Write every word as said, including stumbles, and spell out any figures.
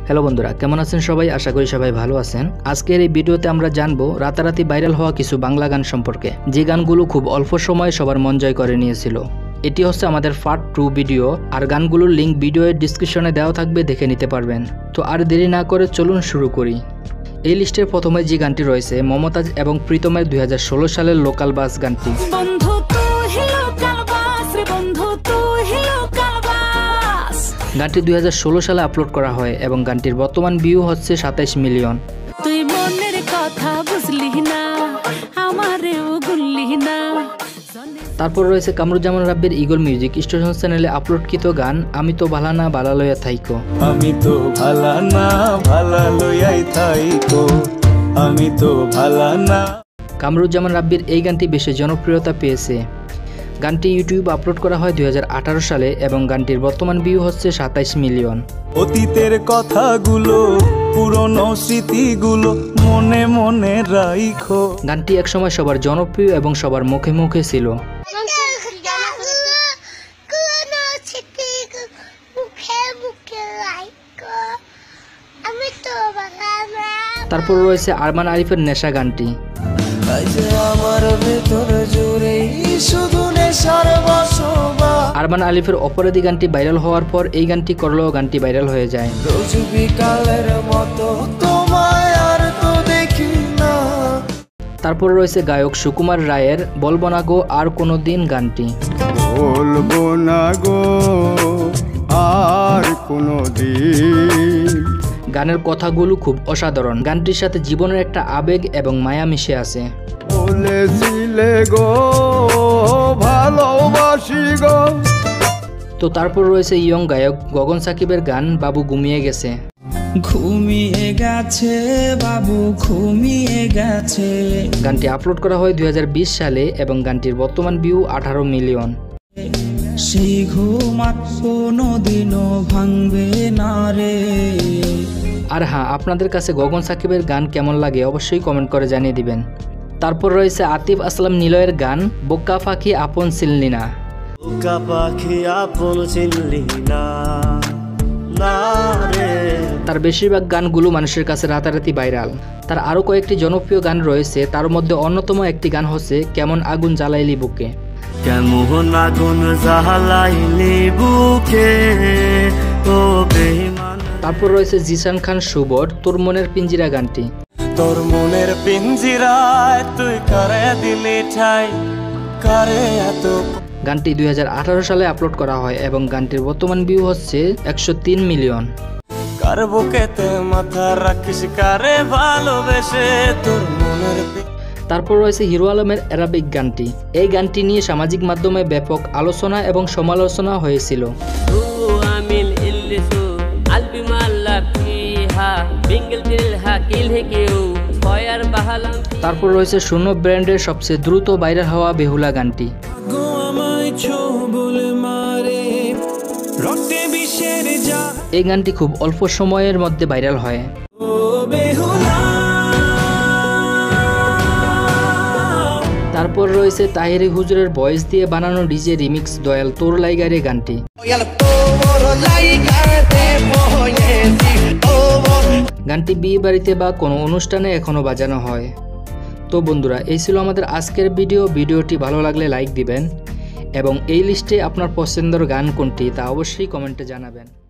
Hello বন্ধুরা, কেমন আছেন সবাই? আশা করি সবাই ভালো আছেন। আজকের এই ভিডিওতে আমরা জানবো রাতারাতি ভাইরাল হওয়া কিছু বাংলা গান সম্পর্কে, যে গানগুলো খুব অল্প সময়ে সবার মন জয় করে নিয়েছিল। এটি হচ্ছে আমাদের পার্ট টু ভিডিও, আর গানগুলোর লিঙ্ক ভিডিওর ডিসক্রিপশনে দেওয়া থাকবে, দেখে নিতে পারবেন। তো আর দেরি না করে চলুন শুরু করি। এই লিস্টের প্রথমে যে গানটি রয়েছে মমতাজ এবং প্রীতমের দুই হাজার ষোলো সালের লোকাল বাস গানটি। গানটি দুই হাজার ষোলো সালে আপলোড করা হয় এবং গানটির বর্তমান ভিউ হচ্ছে সাতাইশ মিলিয়ন। তুই মনের কথা বুঝলি না, আমারেও গুনলি না। তারপর রয়েছে কামরুজ্জামান রাব্বির ইগল মিউজিক স্টেশন চ্যানেলে আপলোডকৃত গান আমি তো ভালা না ভালা লইয়া থাইকো। আমি তো ভালা না ভালা লইয়াই থাইকো, আমি তো ভালা না। কামরুজ্জামান রাব্বির এই গানটি বেশি জনপ্রিয়তা পেয়েছে। গানটি ইউটিউব আপলোড করা হয় দুই হাজার আঠারো সালে এবং গানটির বর্তমান ভিউ হচ্ছে সাতাইশ মিলিয়ন। অতীতের কথাগুলো, পুরনো স্মৃতিগুলো মনে মনে রাইখো। গানটি একসময় সবার জনপ্রিয় এবং সবার মুখে মুখে ছিল। তারপর রয়েছে আরমান আরিফের নেশা গানটি। আরমান আলিফের অপরাধী গানটি ভাইরাল হওয়ার পর এই গানটি করলেও গানটি ভাইরাল হয়ে যায়। তারপর রয়েছে গায়ক সুকুমার রায়ের বলবো না গো আর কোনো দিন গানটি। বলবো না গো আর কোনো দিন। গানের কথাগুলো খুব অসাধারণ। গানটির সাথে জীবনের একটা আবেগ এবং মায়া মিশে আছে। বলেছিলে গো ভালোবাসি গো। তো তারপর রয়েছে ইয়ং গায়ক গগন সাকিবের গান বাবু ঘুমিয়ে গেছে। ঘুমিয়ে গেছে বাবু ঘুমিয়ে গেছে। গানটি আপলোড করা হয় দুই হাজার বিশ সালে এবং গানটির বর্তমান ভিউ আঠারো মিলিয়ন। সেই ঘুম আর কোনোদিনও ভাঙবে না রে। আর হ্যাঁ, আপনাদের কাছে গগন সাকিবের গান কেমন লাগে অবশ্যই কমেন্ট করে জানিয়ে দিবেন। তারপর রয়েছে আতিফ আসলাম নিলয়ের গান বোকা পাখি আপন চিনলি না। বোকা পাখি আপন চিনলি না না রে। তার বেশিরভাগ গানগুলো মানুষের কাছে রাতারাতি ভাইরাল। তার আরও কয়েকটি জনপ্রিয় গান রয়েছে, তার মধ্যে অন্যতম একটি গান হচ্ছে কেমন আগুন জ্বালাইলি বুকে। কেমন আগুন জ্বালাইলি বুকে ও বেঈমান। তারপর রয়েছে জিসান খান শুভর তোর মনের পিঞ্জিরা গানটি। তোর মনের পিঞ্জিরায় তুই কারে দিলি ঠাই, কারে এত। গানটি দুই হাজার আঠারো সালে আপলোড করা হয় এবং গানটির বর্তমান ভিউ হচ্ছে একশো তিন মিলিয়ন। কার বুকেতে মাথা রাখিস কারে ভালোবেসে তোর মনের। তারপর রয়েছে হিরো আলমের অ্যারাবিক গানটি। এই গানটি নিয়ে সামাজিক মাধ্যমে ব্যাপক আলোচনা এবং সমালোচনা হয়েছিল। তারপর রয়েছে শূন্য ব্র্যান্ডের সবচেয়ে দ্রুত ভাইরাল হওয়া বেহুলা গানটি। এই গানটি খুব অল্প সময়ের মধ্যে ভাইরাল হয়। তারপর রয়েছে তাহিরি হুজুরের ভয়েস দিয়ে বানানো ডিজে রিমিক্স দয়াল তোর লাইগারে গানটি। গানটি বিয়ে বাড়িতে বা কোনো অনুষ্ঠানে এখনো বাজানো হয়। তো বন্ধুরা, এই ছিল আমাদের আজকের ভিডিও। ভিডিওটি ভালো লাগলে লাইক দিবেন এবং এই লিস্টে আপনার পছন্দের গান কোনটি তা অবশ্যই কমেন্টে জানাবেন।